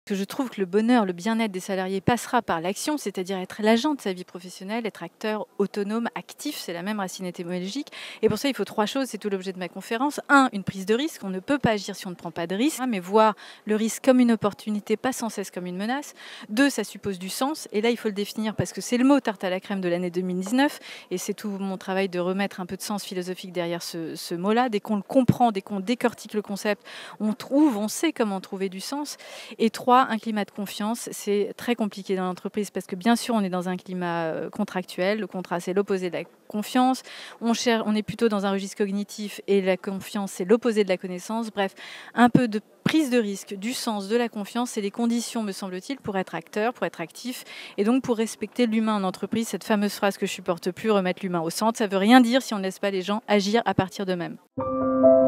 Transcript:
que je trouve que le bonheur, le bien-être des salariés passera par l'action, c'est-à-dire être l'agent de sa vie professionnelle, être acteur autonome, actif, c'est la même racine étymologique. Et pour ça, il faut trois choses, c'est tout l'objet de ma conférence. Un, une prise de risque, on ne peut pas agir si on ne prend pas de risque, mais voir le risque comme une opportunité, pas sans cesse comme une menace. Deux, ça suppose du sens, et là, il faut le définir parce que c'est le mot tarte à la crème de l'année 2019, et c'est tout mon travail de remettre un peu de sens philosophique derrière ce mot-là. Dès qu'on le comprend, dès qu'on décortique le concept, on sait comment trouver du sens. Et trois, un climat de confiance. C'est très compliqué dans l'entreprise parce que bien sûr, on est dans un climat contractuel. Le contrat, c'est l'opposé de la confiance. On est plutôt dans un registre cognitif et la confiance, c'est l'opposé de la connaissance. Bref, un peu de prise de risque, du sens, de la confiance, c'est les conditions, me semble-t-il, pour être acteur, pour être actif et donc pour respecter l'humain en entreprise. Cette fameuse phrase que je supporte plus, remettre l'humain au centre, ça veut rien dire si on ne laisse pas les gens agir à partir d'eux-mêmes.